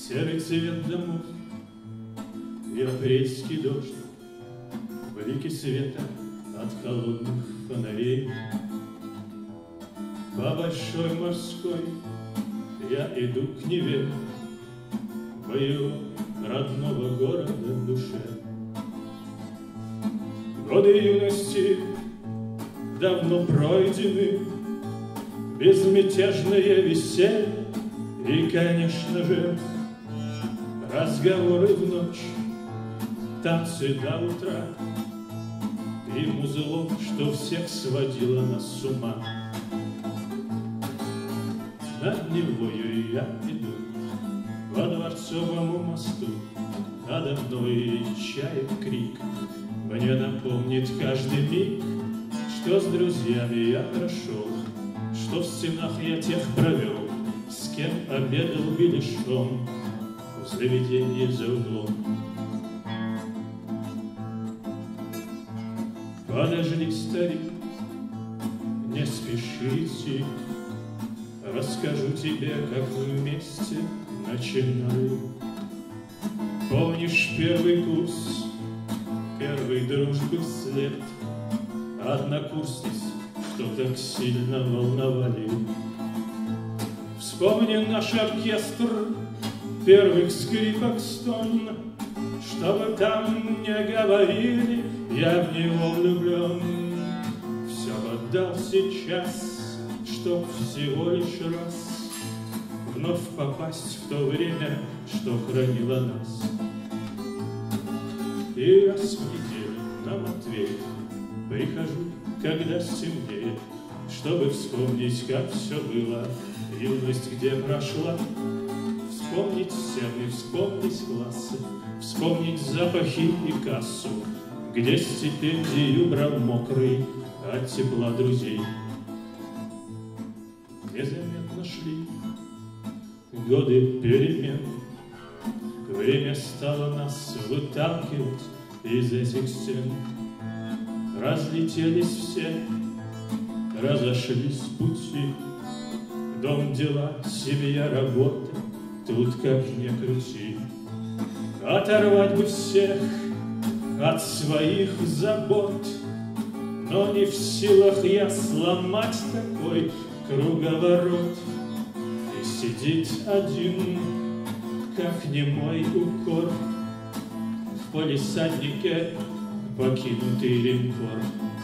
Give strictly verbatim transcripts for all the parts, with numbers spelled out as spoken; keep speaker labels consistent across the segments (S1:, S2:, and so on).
S1: Серый цвет домов и апрельский дождь, блики света от холодных фонарей. По большой морской я иду к Неве, моего родного города душе. Годы юности давно пройдены, безмятежное веселье и, конечно же, разговоры в ночь, танцы до утра и музло, что всех сводило нас с ума. Над Невою я иду по Дворцовому мосту, надо мной чаек крик мне напомнит каждый миг, что с друзьями я прошел, что в стенах я тех провел, с кем обедал беляшом в заведении за углом. Подожди, старик, не спеши идти, расскажу тебе, как вместе начинали. Помнишь первый курс, первый дружбы след, однокурсниц, что так сильно волновали? Вспомни наш оркестр первых скрипок стон, чтобы там не говорили, я в него влюблен. Все отдал сейчас, чтоб всего лишь раз вновь попасть в то время, что хранило нас. И раз в неделю на Матвеев прихожу, когда стемнеет, чтобы вспомнить, как все было, юность где прошла. Вспомнить стены, вспомнить классы, вспомнить запахи и кассу, где стипендию брал мокрый от тепла друзей. Незаметно шли годы перемен, время стало нас выталкивать из этих стен. Разлетелись все, разошлись пути, дом, дела, семья, работа, тут как ни крути. Оторвать бы всех от своих забот, но не в силах я сломать такой круговорот. И сидит один, как немой укор, в палисаднике покинутый линкор.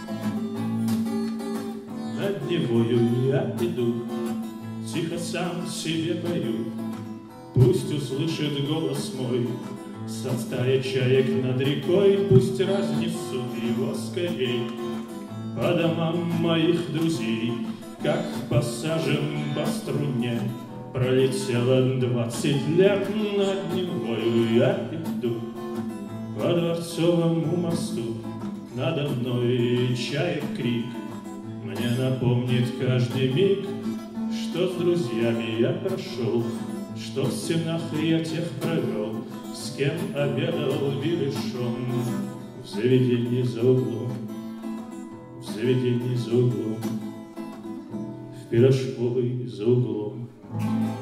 S1: Над Невою я иду, тихо сам себе пою, пусть услышит голос мой со стаи чаек над рекой, пусть разнесут его скорей по домам моих друзей. Как пассажем по струне пролетело двадцать лет, над Невою я иду по Дворцовому мосту, надо мной чаек крик мне напомнит каждый миг, что с друзьями я прошел, что в стенах я тех провел, с кем обедал беляшом в заведении за углом, в заведении за углом, в пирожковой за углом.